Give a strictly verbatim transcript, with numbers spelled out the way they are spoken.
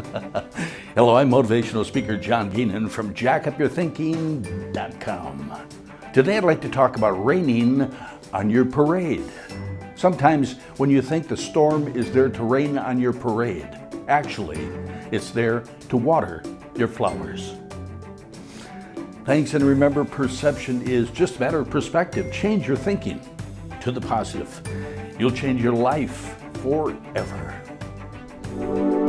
Hello, I'm motivational speaker John Geenan from jack up your thinking dot com. Today I'd like to talk about raining on your parade. Sometimes when you think the storm is there to rain on your parade, actually it's there to water your flowers. Thanks, and remember, perception is just a matter of perspective. Change your thinking to the positive. You'll change your life forever.